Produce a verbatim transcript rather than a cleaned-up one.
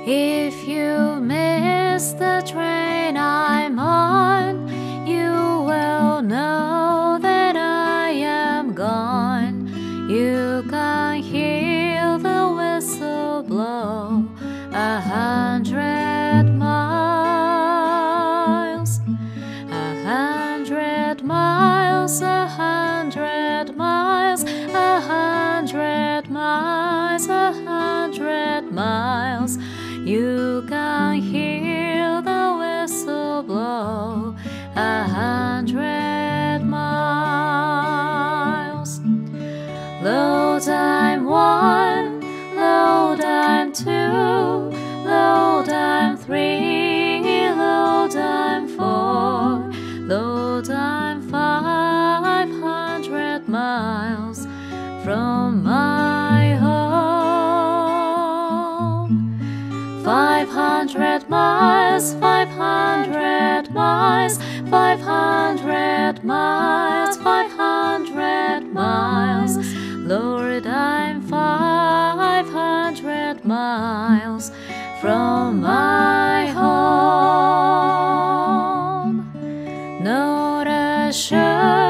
If you miss the train I'm on, you will know that I am gone. You can hear the whistle blow a hundred miles, a hundred miles, a hundred miles, a hundred miles, a hundred miles. You can hear the whistle blow a hundred miles. Low time one, low time two, low time three, low time four, low time five hundred miles from my home. Five hundred miles, five hundred miles, five hundred miles, five hundred miles. Lord, I'm five hundred miles from my home. Not a sure